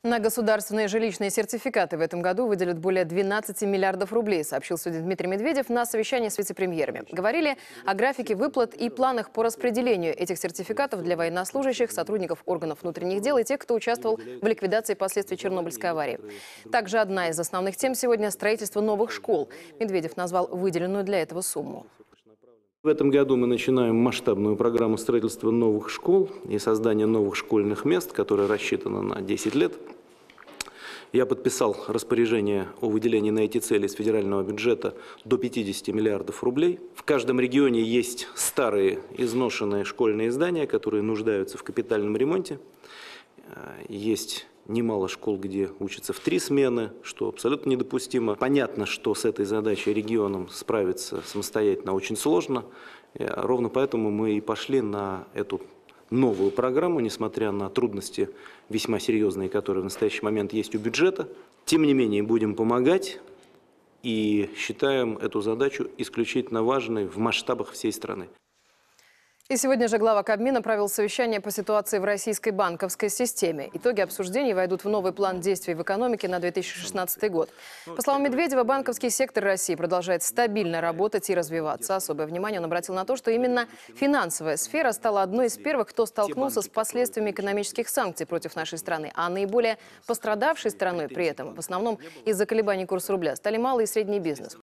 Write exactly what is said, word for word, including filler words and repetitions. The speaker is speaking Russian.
На государственные жилищные сертификаты в этом году выделят более двенадцати миллиардов рублей, сообщил сегодня Дмитрий Медведев на совещании с вице-премьерами. Говорили о графике выплат и планах по распределению этих сертификатов для военнослужащих, сотрудников органов внутренних дел и тех, кто участвовал в ликвидации последствий Чернобыльской аварии. Также одна из основных тем сегодня – строительство новых школ. Медведев назвал выделенную для этого сумму. В этом году мы начинаем масштабную программу строительства новых школ и создания новых школьных мест, которая рассчитана на десять лет. Я подписал распоряжение о выделении на эти цели из федерального бюджета до пятидесяти миллиардов рублей. В каждом регионе есть старые изношенные школьные здания, которые нуждаются в капитальном ремонте. Есть немало школ, где учатся в три смены, что абсолютно недопустимо. Понятно, что с этой задачей регионам справиться самостоятельно очень сложно. Ровно поэтому мы и пошли на эту новую программу, несмотря на трудности весьма серьезные, которые в настоящий момент есть у бюджета. Тем не менее, будем помогать и считаем эту задачу исключительно важной в масштабах всей страны. И сегодня же глава Кабмина провел совещание по ситуации в российской банковской системе. Итоги обсуждений войдут в новый план действий в экономике на две тысячи шестнадцатый год. По словам Медведева, банковский сектор России продолжает стабильно работать и развиваться. Особое внимание он обратил на то, что именно финансовая сфера стала одной из первых, кто столкнулся с последствиями экономических санкций против нашей страны. А наиболее пострадавшей стороной при этом, в основном из-за колебаний курса рубля, стали малый и средний бизнес.